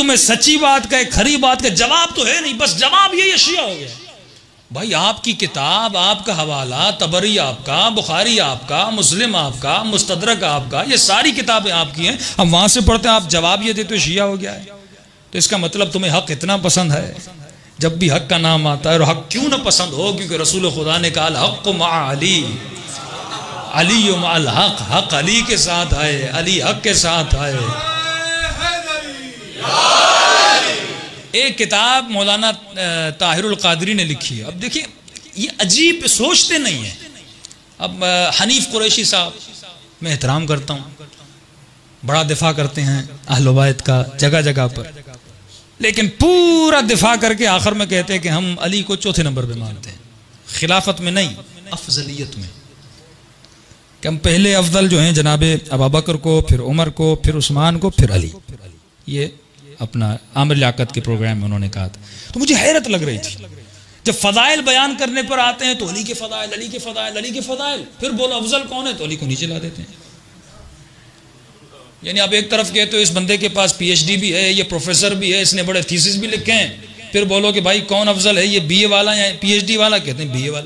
तुम्हें सच्ची बात का, खरी बात का जवाब तो है नहीं, बस जवाब ये शिया हो गया। भाई आपकी किताब, आपका हवाला, तबरी आपका, बुखारी आपका, मुस्लिम आपका, मुस्तदरक आपका, ये सारी किताबें आपकी हैं। हम वहां से पढ़ते हैं, आप जवाब ये देते हो शिया हो गया है। तो इसका मतलब तुम्हें हक इतना पसंद है, जब भी हक का नाम आता है, और हक क्यों ना पसंद हो, क्योंकि रसूल खुदा ने कहा हक मा अली, अली माल हक, हक अली के साथ आए, अली हक के साथ आए। एक किताब मौलाना ताहिरुल कादरी ने लिखी है। अब देखिए ये अजीब, सोचते नहीं है। अब हनीफ कुरैशी साहब मैं एहतराम करता हूँ, बड़ा दिफा करते हैं अहले बैत का जगह जगह पर, लेकिन पूरा दिफा करके आखिर में कहते हैं कि हम अली को चौथे नंबर पे मानते हैं, खिलाफत में नहीं, अफजलियत में, कि हम पहले अफजल जो हैं जनाबे अबू बकर को, फिर उमर को, फिर उस्मान को, फिर अली। ये अपना आमिर लियाकत के प्रोग्राम में उन्होंने कहा था। तो मुझे हैरत लग रही थी, जब फदाइल बयान करने पर आते हैं तो अली के फदाइल, अली के फदाइल, अली के फदाइल, फिर बोलो अफजल कौन है तो अली को नीचे ला देते हैं। यानी आप एक तरफ कहते हो इस बंदे के पास पीएचडी भी है, ये प्रोफेसर भी है, इसने बड़े थीसिस भी लिखे हैं, फिर बोलो कि भाई कौन अफजल है, ये बीए वाला या पीएचडी वाला, कहते हैं बीए वाला।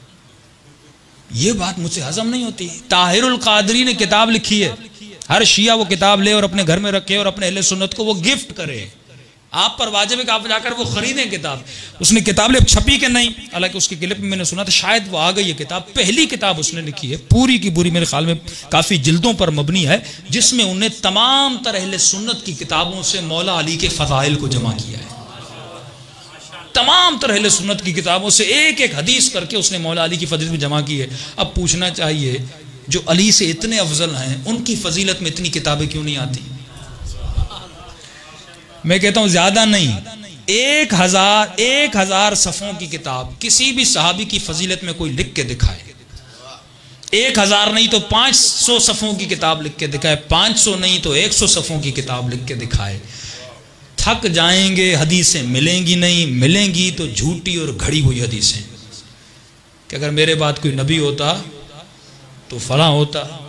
ये बात मुझसे हजम नहीं होती। ताहिरुल कादरी ने किताब लिखी है, हर शिया वो किताब ले और अपने घर में रखे और अपने अहले सुन्नत को वो गिफ्ट करे। आप पर वाजिब है कि आप जाकर वो खरीदें किताब। उसने किताब ले, छपी के नहीं, हालांकि उसकी क्लिप में मैंने सुना था, शायद वो आ गई है किताब। पहली किताब उसने लिखी है, पूरी की पूरी मेरे ख्याल में काफ़ी जिल्दों पर मबनी है, जिसमें उन्हें तमाम तरह अहले सुन्नत की किताबों से मौला अली के फ़ज़ाइल को जमा किया है। तमाम तरह अहले सुन्नत की किताबों से एक एक हदीस करके उसने मौला अली की फजीलत में जमा की है। अब पूछना चाहिए जो अली से इतने अफजल हैं, उनकी फजीलत में इतनी किताबें क्यों नहीं आती? मैं कहता हूं ज्यादा नहीं, 1000 सफ़ों की किताब किसी भी सहाबी की फजीलत में कोई लिख के दिखाए, 1000 नहीं तो 500 सफ़ों की किताब लिख के दिखाए, 500 नहीं तो 100 सफ़ों की किताब लिख के दिखाए, थक जाएंगे। हदीसें मिलेंगी नहीं, मिलेंगी तो झूठी और घड़ी हुई हदीसें, कि अगर मेरे बाद कोई नबी होता तो फला होता,